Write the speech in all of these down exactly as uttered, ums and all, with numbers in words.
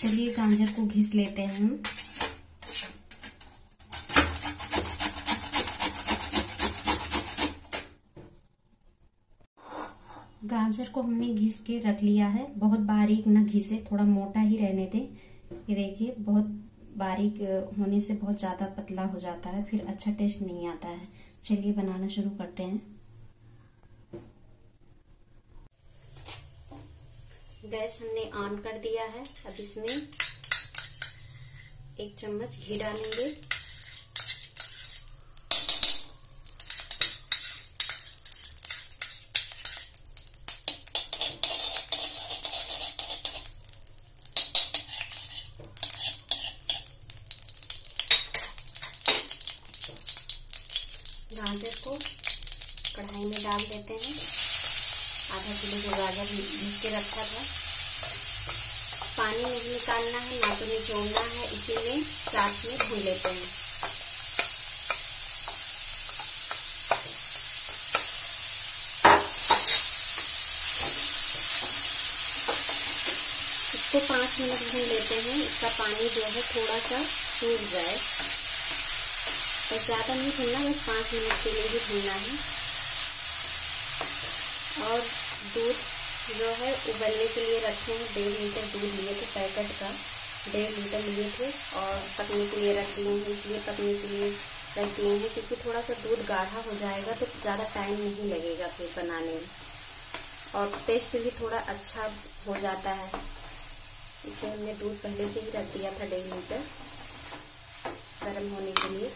चलिए गाजर को घिस लेते हैं हम। गाजर को हमने घिस के रख लिया है। बहुत बारीक ना घिसे, थोड़ा मोटा ही रहने दें। ये देखिए, बहुत बारीक होने से बहुत ज्यादा पतला हो जाता है, फिर अच्छा टेस्ट नहीं आता है। चलिए बनाना शुरू करते हैं। गैस हमने ऑन कर दिया है। अब इसमें एक चम्मच घी डालेंगे। गाजर को कढ़ाई में डाल देते हैं। आधा किलो जो गाजर भून के रखा था। पानी नहीं निकालना है, ना तो निचोड़ना है, इसी में साथ में भून लेते हैं। इसको पाँच मिनट भून लेते हैं। इसका पानी जो है थोड़ा सा सूख जाए, तो ज्यादा नहीं भूनना, बस पाँच मिनट के लिए ही भूनना है। और दूध जो है उबलने के लिए रखे हैं। डेढ़ लीटर दूध लिए थे, पैकेट का डेढ़ लीटर लिए थे और पकने के लिए रख दिए हैं। इसलिए पकने के लिए रख दिए हैं क्योंकि थोड़ा सा दूध गाढ़ा हो जाएगा तो ज़्यादा टाइम नहीं लगेगा फिर बनाने में, और टेस्ट भी थोड़ा अच्छा हो जाता है। इसलिए हमने दूध पहले से ही रख दिया था डेढ़ लीटर गर्म होने के लिए।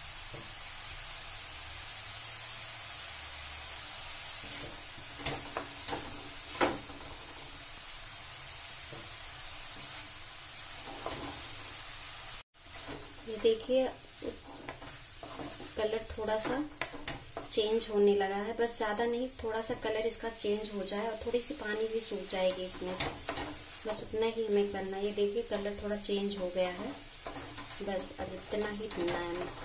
ये देखिए, कलर थोड़ा सा चेंज होने लगा है। बस ज्यादा नहीं, थोड़ा सा कलर इसका चेंज हो जाए और थोड़ी सी पानी भी सूख जाएगी इसमें से, बस उतना ही हमें करना है। ये देखिए, कलर थोड़ा चेंज हो गया है। बस अब इतना ही भूनना है हमें।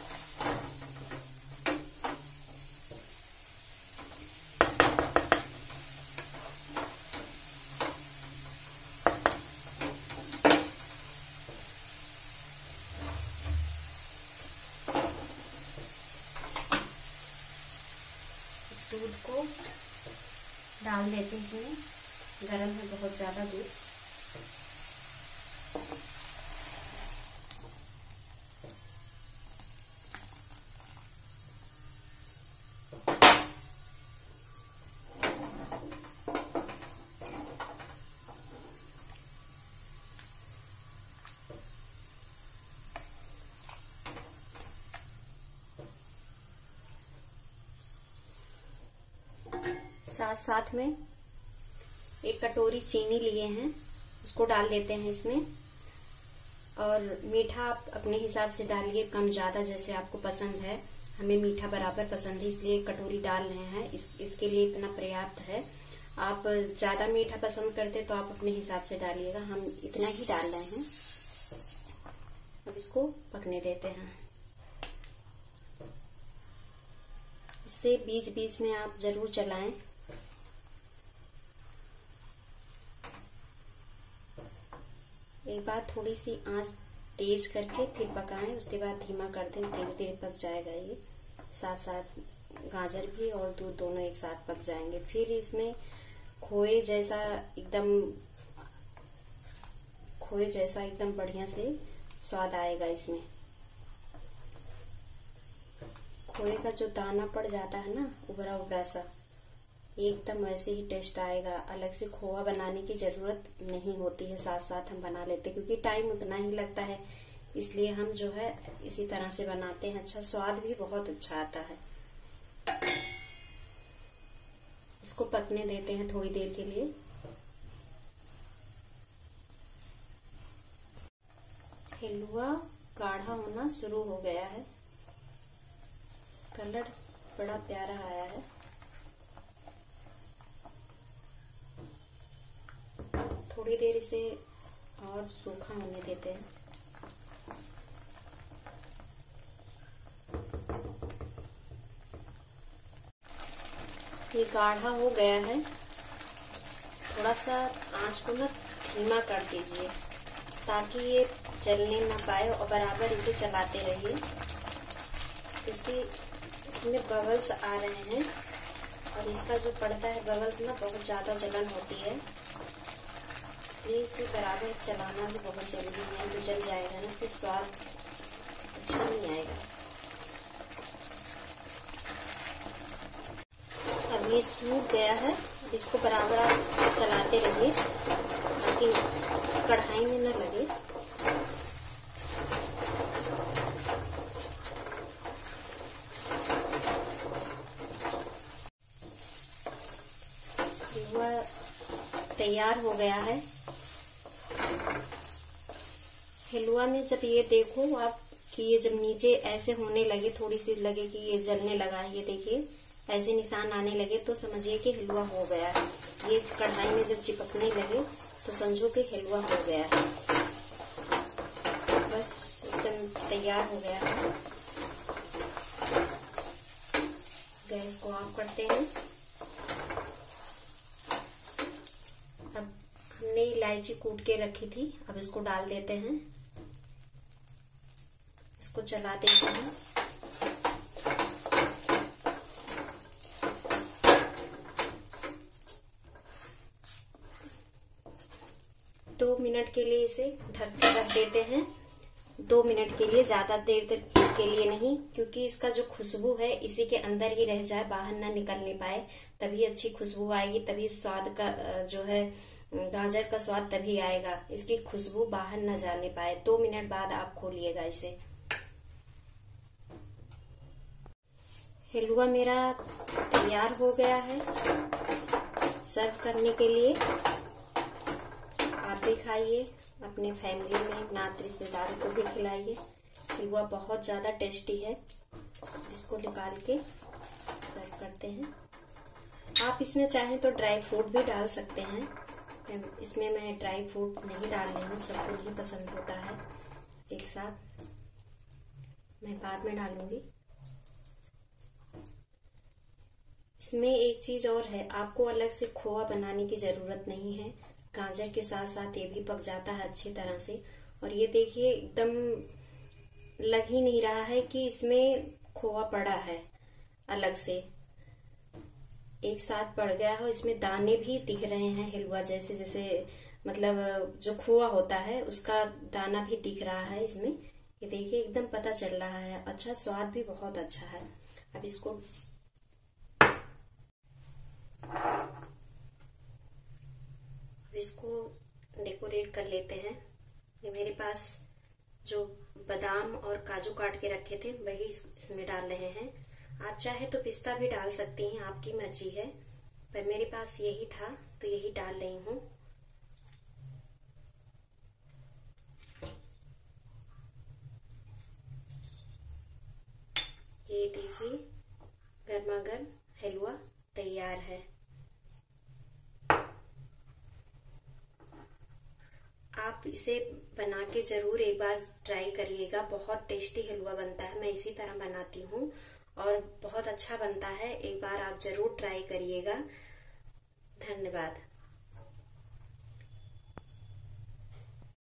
दूध को डाल देते हैं इसमें। गरम है बहुत ज्यादा दूध। साथ साथ में एक कटोरी चीनी लिए हैं, उसको डाल देते हैं इसमें। और मीठा आप अपने हिसाब से डालिए, कम ज्यादा जैसे आपको पसंद है। हमें मीठा बराबर पसंद है, इसलिए एक कटोरी डाल रहे हैं। इस, इसके लिए इतना पर्याप्त है। आप ज्यादा मीठा पसंद करते तो आप अपने हिसाब से डालिएगा। हम इतना ही डाल रहे हैं। अब इसको पकने देते हैं। इससे बीच बीच में आप जरूर चलाएं। एक बार थोड़ी सी आंच तेज करके फिर पकाएं, उसके बाद धीमा कर दें। धीरे धीरे पक जाएगा ये। साथ साथ गाजर भी और दूध दोनों एक साथ पक जाएंगे। फिर इसमें खोए जैसा एकदम खोए जैसा एकदम बढ़िया से स्वाद आएगा इसमें। खोए का जो दाना पड़ जाता है ना, उबरा उबरा सा, एकदम वैसे ही टेस्ट आएगा। अलग से खोआ बनाने की जरूरत नहीं होती है, साथ साथ हम बना लेते हैं क्योंकि टाइम उतना ही लगता है। इसलिए हम जो है इसी तरह से बनाते हैं। अच्छा, स्वाद भी बहुत अच्छा आता है। इसको पकने देते हैं थोड़ी देर के लिए। हलवा गाढ़ा होना शुरू हो गया है। कलर बड़ा प्यारा आया है। थोड़ी देर इसे और सूखा होने देते हैं। ये गाढ़ा हो गया है। थोड़ा सा आंच को ना धीमा कर दीजिए, ताकि ये जलने ना पाए, और बराबर इसे चलाते रहिए। इसकी इसमें बबल्स आ रहे हैं और इसका जो पड़ता है बबल्स ना बहुत ज़्यादा जलन होती है, इसलिए इसे बराबर चलाना भी बहुत जरूरी है। तो जल जाएगा ना फिर स्वाद अच्छा नहीं आएगा। अब ये सूख गया है, इसको बराबर आप चलाते रहिए ताकि कढ़ाई में न लगे। हलवा तैयार हो गया है। हलवा में जब ये देखो आप कि ये जब नीचे ऐसे होने लगे, थोड़ी सी लगे कि ये जलने लगा है, ये देखिए ऐसे निशान आने लगे तो समझिए कि हलवा हो गया है। ये कढ़ाई में जब चिपकने लगे तो समझो कि हलवा हो गया है। बस एकदम तैयार हो गया है। गैस को ऑफ करते हैं। अब हमने इलायची कूट के रखी थी, अब इसको डाल देते हैं। इसको चला देते हैं। दो मिनट के लिए इसे ढक के रख देते हैं। दो मिनट के लिए, ज्यादा देर तक के लिए नहीं, क्योंकि इसका जो खुशबू है इसी के अंदर ही रह जाए, बाहर ना निकलने पाए, तभी अच्छी खुशबू आएगी, तभी स्वाद का जो है गाजर का स्वाद तभी आएगा। इसकी खुशबू बाहर न जाने पाए। दो मिनट बाद आप खोलिएगा इसे। हलवा मेरा तैयार हो गया है सर्व करने के लिए। आप भी खाइए, अपने फैमिली में नात रिश्तेदारों को भी खिलाइए। हलवा बहुत ज्यादा टेस्टी है। इसको निकाल के सर्व करते हैं। आप इसमें चाहें तो ड्राई फ्रूट भी डाल सकते हैं। इसमें मैं ड्राई फ्रूट नहीं डाल रही हूँ, सबको नहीं पसंद होता है एक साथ, मैं बाद में डालूंगी। इसमें एक चीज और है, आपको अलग से खोआ बनाने की जरूरत नहीं है। गाजर के साथ साथ ये भी पक जाता है अच्छी तरह से। और ये देखिए एकदम लग ही नहीं रहा है कि इसमें खोआ पड़ा है, अलग से एक साथ पड़ गया हो। इसमें दाने भी दिख रहे हैं हलवा जैसे, जैसे मतलब जो खोआ होता है उसका दाना भी दिख रहा है इसमें। ये देखिए एकदम पता चल रहा है। अच्छा, स्वाद भी बहुत अच्छा है। अब इसको अब इसको डेकोरेट कर लेते हैं। ये मेरे पास जो बादाम और काजू काट के रखे थे वही इसमें डाल रहे हैं। आप चाहे तो पिस्ता भी डाल सकती हैं, आपकी मर्जी है, पर मेरे पास यही था तो यही डाल रही हूँ। ये देखिए गर्मा गर्म हलवा तैयार है। आप इसे बना के जरूर एक बार ट्राई करिएगा। बहुत टेस्टी हलवा बनता है, मैं इसी तरह बनाती हूँ और बहुत अच्छा बनता है। एक बार आप जरूर ट्राई करिएगा। धन्यवाद।